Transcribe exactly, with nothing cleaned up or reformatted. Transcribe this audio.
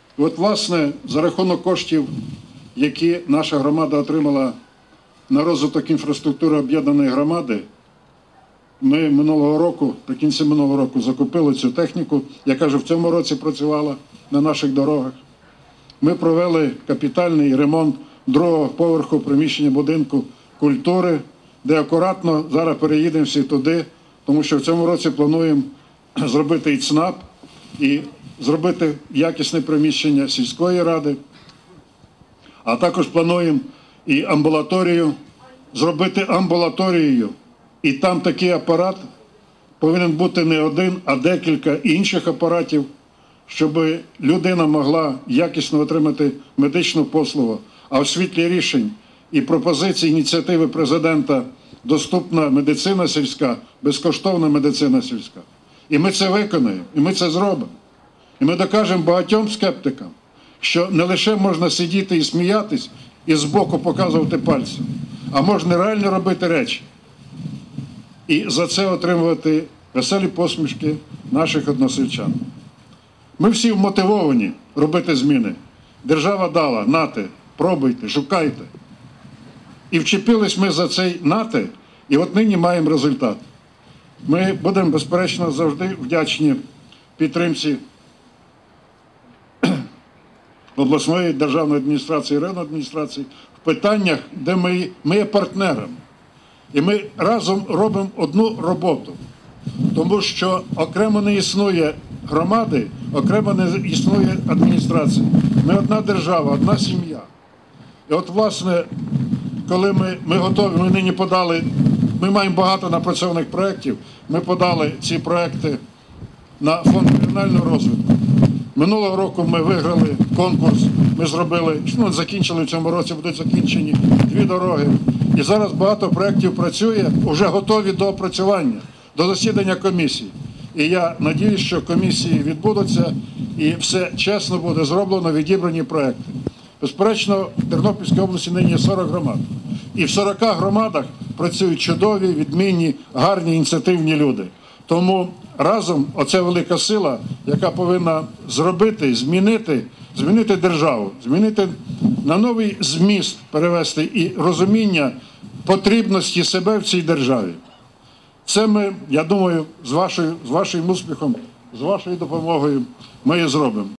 От, власне, за рахунок коштів, які наша громада отримала на розвиток інфраструктури об'єднаної громади, ми минулого року, до кінця минулого року, закупили цю техніку, яка вже в цьому році працювала на наших дорогах. Ми провели капітальний ремонт другого поверху приміщення будинку культури, де акуратно зараз переїдемо всі туди, тому що в цьому році плануємо зробити і ЦНАП, і зробити якісне приміщення сільської ради, а також плануємо і амбулаторію, зробити амбулаторією. І там такий апарат повинен бути не один, а декілька інших апаратів, щоб людина могла якісно отримати медичну послугу. А в світлі рішень і пропозицій ініціативи президента «Доступна медицина сільська», «Безкоштовна медицина сільська». І ми це виконаємо, і ми це зробимо. І ми докажемо багатьом скептикам, що не лише можна сидіти і сміятись, і збоку показувати пальцем, а можна реально робити речі. І за це отримувати веселі посмішки наших односельчан. Ми всі вмотивовані робити зміни. Держава дала, нате, пробуйте, шукайте. І вчепились ми за цей нате, і от нині маємо результат. Ми будемо, безперечно, завжди вдячні підтримці обласної державної адміністрації, районної адміністрації в питаннях, де ми, ми є партнерами. І ми разом робимо одну роботу, тому що окремо не існує громади, окремо не існує адміністрації. Ми одна держава, одна сім'я. І от, власне, коли ми, ми готові, ми нині подали, ми маємо багато напрацьованих проєктів, ми подали ці проєкти на фонд регіонального розвитку. Минулого року ми виграли конкурс, ми зробили, ну, закінчили в цьому році, будуть закінчені дві дороги. І зараз багато проєктів працює, вже готові до опрацювання, до засідання комісії. І я сподіваюся, що комісії відбудуться і все чесно буде зроблено, відібрані проєкти. Безперечно, в Тернопільській області нині є сорок громад. І в сорока громадах працюють чудові, відмінні, гарні, ініціативні люди. Тому разом оце велика сила, яка повинна зробити, змінити, змінити державу, змінити на новий зміст, перевести і розуміння потрібності себе в цій державі. Це ми, я думаю, з вашою, з вашим успіхом, з вашою допомогою ми і зробимо.